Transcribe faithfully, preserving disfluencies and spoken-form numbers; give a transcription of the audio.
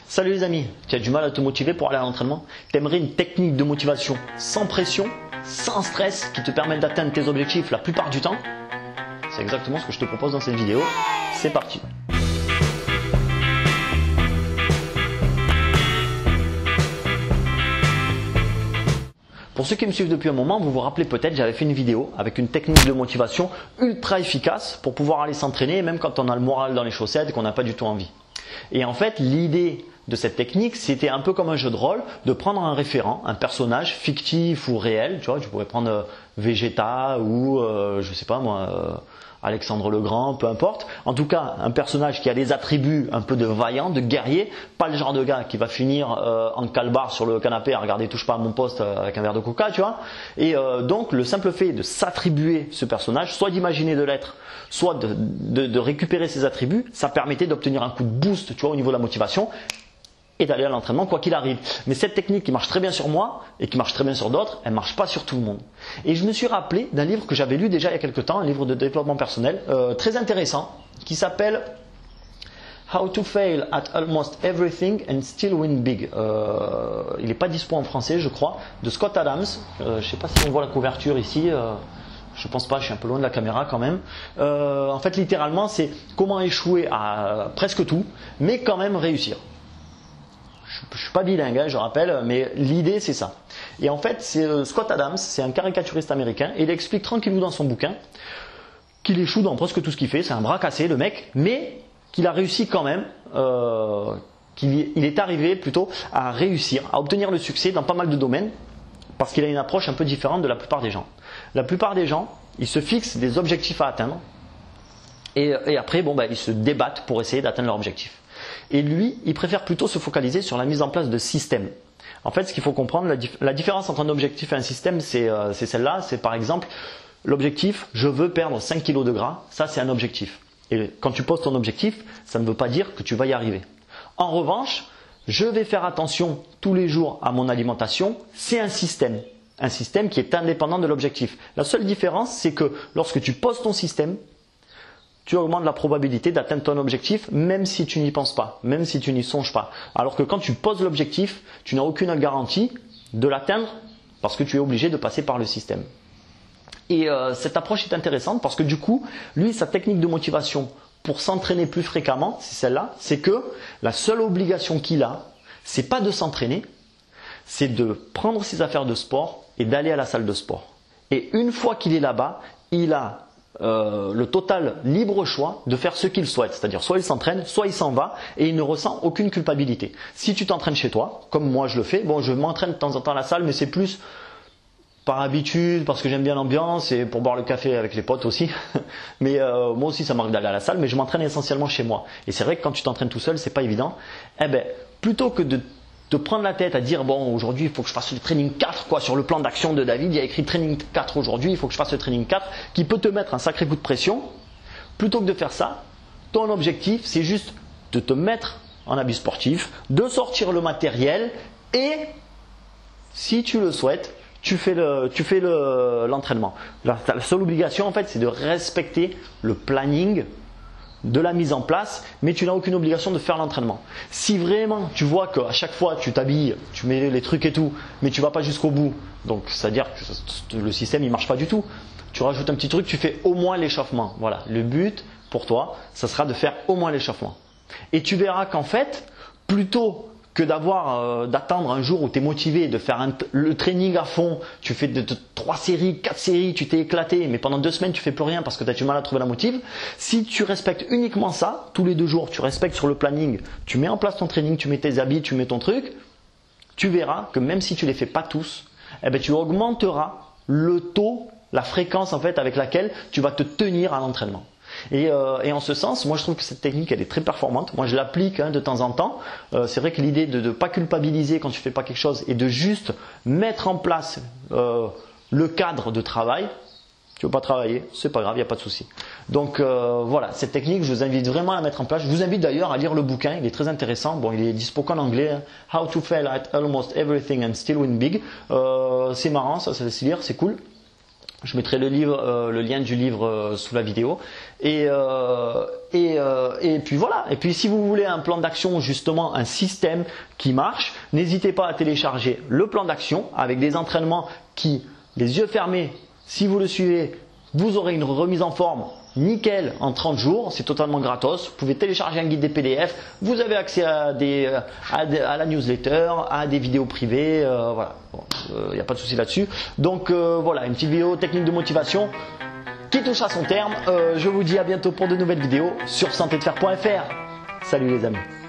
Salut les amis, tu as du mal à te motiver pour aller à l'entraînement? Tu aimerais une technique de motivation sans pression, sans stress, qui te permette d'atteindre tes objectifs la plupart du temps? C'est exactement ce que je te propose dans cette vidéo. C'est parti! Pour ceux qui me suivent depuis un moment, vous vous rappelez peut-être, j'avais fait une vidéo avec une technique de motivation ultra efficace pour pouvoir aller s'entraîner même quand on a le moral dans les chaussettes et qu'on n'a pas du tout envie. Et en fait, l'idée de cette technique, c'était un peu comme un jeu de rôle, de prendre un référent, un personnage fictif ou réel. Tu vois, tu pourrais prendre euh, Vegeta ou, euh, je sais pas moi, euh, Alexandre le Grand, peu importe. En tout cas, un personnage qui a des attributs un peu de vaillant, de guerrier, pas le genre de gars qui va finir euh, en calbar sur le canapé à regarder touche pas à mon poste euh, avec un verre de coca, tu vois. Et euh, donc, le simple fait de s'attribuer ce personnage, soit d'imaginer de l'être, soit de, de, de récupérer ses attributs, ça permettait d'obtenir un coup de boost, tu vois, au niveau de la motivation et d'aller à l'entraînement quoi qu'il arrive. Mais cette technique qui marche très bien sur moi et qui marche très bien sur d'autres, elle ne marche pas sur tout le monde. Et je me suis rappelé d'un livre que j'avais lu déjà il y a quelques temps, un livre de développement personnel euh, très intéressant qui s'appelle How to fail at almost everything and still win big. Euh, il n'est pas dispo en français je crois, de Scott Adams. Euh, je ne sais pas si on voit la couverture ici. Euh, Je pense pas, je suis un peu loin de la caméra quand même. Euh, en fait, littéralement, c'est comment échouer à presque tout, mais quand même réussir. Je, je suis pas bilingue, hein, je rappelle, mais l'idée c'est ça. Et en fait, c'est euh, Scott Adams, c'est un caricaturiste américain, et il explique tranquillement dans son bouquin qu'il échoue dans presque tout ce qu'il fait. C'est un bras cassé, le mec, mais qu'il a réussi quand même. Euh, qu'il il est arrivé plutôt à réussir, à obtenir le succès dans pas mal de domaines. Parce qu'il a une approche un peu différente de la plupart des gens. La plupart des gens, ils se fixent des objectifs à atteindre et, et après, bon, bah, ils se débattent pour essayer d'atteindre leur objectif. Et lui, il préfère plutôt se focaliser sur la mise en place de systèmes. En fait, ce qu'il faut comprendre, la, dif la différence entre un objectif et un système, c'est euh, celle-là. C'est par exemple, l'objectif, je veux perdre cinq kilos de gras, ça c'est un objectif. Et quand tu poses ton objectif, ça ne veut pas dire que tu vas y arriver. En revanche, je vais faire attention tous les jours à mon alimentation, c'est un système. Un système qui est indépendant de l'objectif. La seule différence, c'est que lorsque tu poses ton système, tu augmentes la probabilité d'atteindre ton objectif, même si tu n'y penses pas, même si tu n'y songes pas. Alors que quand tu poses l'objectif, tu n'as aucune garantie de l'atteindre parce que tu es obligé de passer par le système. Et euh, cette approche est intéressante parce que du coup, lui, sa technique de motivation pour s'entraîner plus fréquemment, c'est celle-là, c'est que la seule obligation qu'il a, c'est pas de s'entraîner, c'est de prendre ses affaires de sport et d'aller à la salle de sport. Et une fois qu'il est là-bas, il a euh, le total libre choix de faire ce qu'il souhaite. C'est-à-dire soit il s'entraîne, soit il s'en va et il ne ressent aucune culpabilité. Si tu t'entraînes chez toi, comme moi je le fais, bon je m'entraîne de temps en temps à la salle, mais c'est plus par habitude, parce que j'aime bien l'ambiance et pour boire le café avec les potes aussi. Mais euh, moi aussi, ça m'arrive d'aller à la salle, mais je m'entraîne essentiellement chez moi. Et c'est vrai que quand tu t'entraînes tout seul, c'est pas évident. Eh ben, plutôt que de te prendre la tête à dire bon, aujourd'hui, il faut que je fasse le training quatre, quoi, sur le plan d'action de David, il y a écrit training quatre aujourd'hui, il faut que je fasse le training quatre, qui peut te mettre un sacré coup de pression. Plutôt que de faire ça, ton objectif, c'est juste de te mettre en habit sportif, de sortir le matériel et, si tu le souhaites, tu fais le, tu fais le, l'entraînement. La, la seule obligation, en fait, c'est de respecter le planning de la mise en place, mais tu n'as aucune obligation de faire l'entraînement. Si vraiment tu vois qu'à chaque fois tu t'habilles, tu mets les trucs et tout, mais tu vas pas jusqu'au bout, donc c'est-à-dire que le système il marche pas du tout, tu rajoutes un petit truc, tu fais au moins l'échauffement. Voilà, le but pour toi, ça sera de faire au moins l'échauffement. Et tu verras qu'en fait, plutôt que d'avoir, euh, d'attendre un jour où tu es motivé de faire un, le training à fond, tu fais de, de, trois séries, quatre séries, tu t'es éclaté, mais pendant deux semaines tu fais plus rien parce que tu as du mal à trouver la motive. Si tu respectes uniquement ça, tous les deux jours, tu respectes sur le planning, tu mets en place ton training, tu mets tes habits, tu mets ton truc, tu verras que même si tu les fais pas tous, eh ben, tu augmenteras le taux, la fréquence en fait avec laquelle tu vas te tenir à l'entraînement. Et, euh, et en ce sens, moi je trouve que cette technique elle est très performante. Moi je l'applique hein, de temps en temps. Euh, c'est vrai que l'idée de ne pas culpabiliser quand tu fais pas quelque chose et de juste mettre en place euh, le cadre de travail. Tu veux pas travailler, c'est pas grave, il n'y a pas de souci. Donc euh, voilà, cette technique, je vous invite vraiment à la mettre en place. Je vous invite d'ailleurs à lire le bouquin, il est très intéressant. Bon, il est dispo qu'en anglais. Hein. How to fail at almost everything and still win big. Euh, c'est marrant, ça, ça laisse lire, c'est cool. Je mettrai le, livre, euh, le lien du livre euh, sous la vidéo. Et, euh, et, euh, et puis voilà. Et puis si vous voulez un plan d'action, justement un système qui marche, n'hésitez pas à télécharger le plan d'action avec des entraînements qui, les yeux fermés, si vous le suivez, vous aurez une remise en forme nickel en trente jours. C'est totalement gratos. Vous pouvez télécharger un guide des P D F. Vous avez accès à, des, à, des, à la newsletter, à des vidéos privées. Euh, voilà. Il bon, n'y euh, a pas de souci là-dessus. Donc euh, voilà, une petite vidéo technique de motivation qui touche à son terme. Euh, je vous dis à bientôt pour de nouvelles vidéos sur santé de fer point F R. Salut les amis.